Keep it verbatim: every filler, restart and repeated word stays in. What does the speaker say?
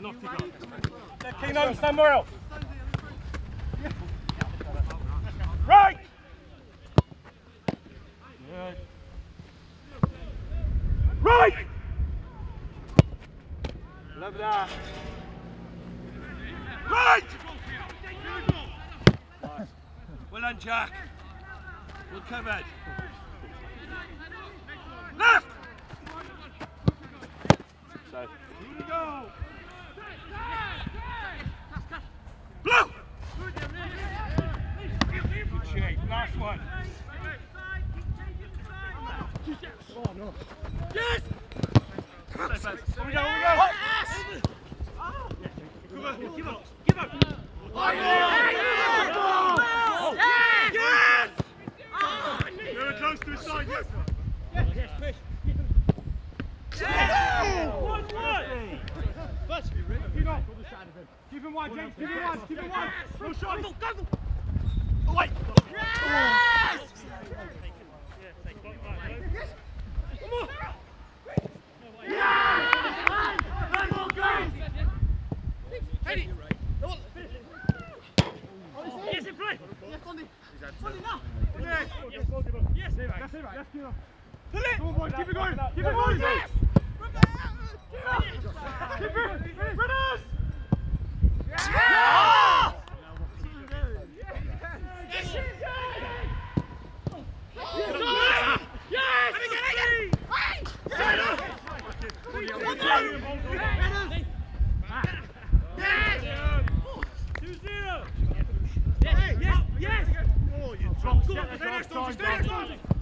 Let Keno somewhere else. Right! Good. Right! Love that. Right! Nice. Well done, Jack. Well covered. Left! So, here we go. Blue! Good shape. Last one. Oh no. Yes! Here we go, here we go. Yes! Give up, give up, give up. Oh, yeah! Yes! Yes! Very close to his side, yes. Yes, push. Yes! One, one! Butch, keep on. Keep him one, James, keep him one, keep him one. No shot. Go, go, go. Oh, wait. Yes! Come on. Yes! One more go! Ready? Yes, in play. Yes, Bondi. Bondi now. Yes. Yes. Yes. That's it, right. That's it. Pull it. Come on, boy. Keep it going. Keep it going. Yes. Keep it. Runners. Yes. Yes. Yes. Yes. Let me get it. Yes. Yes. Two zero. Yes. Yes. Yes. Oh, you dropped. Stay there, Stay there,